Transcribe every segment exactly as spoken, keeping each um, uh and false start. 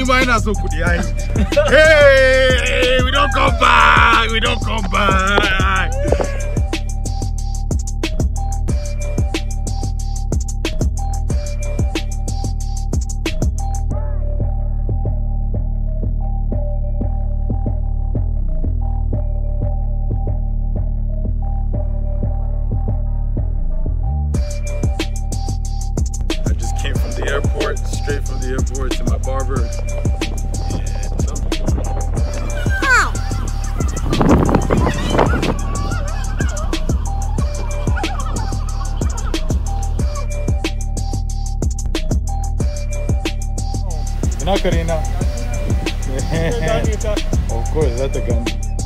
ma ina so kudi ai. Hey, we don't come back. We don't come back. Airport, straight from the airport to my barber. Ow. You're not Karina. Of course, that's a gun.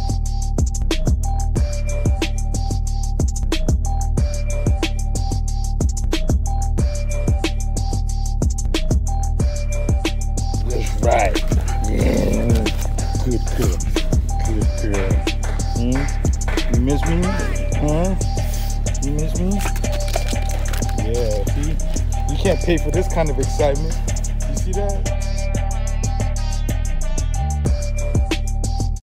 Right. Yeah. Good girl. Good girl. Hmm? You miss me? Huh? You miss me? Yeah, see? You can't pay for this kind of excitement. You see that?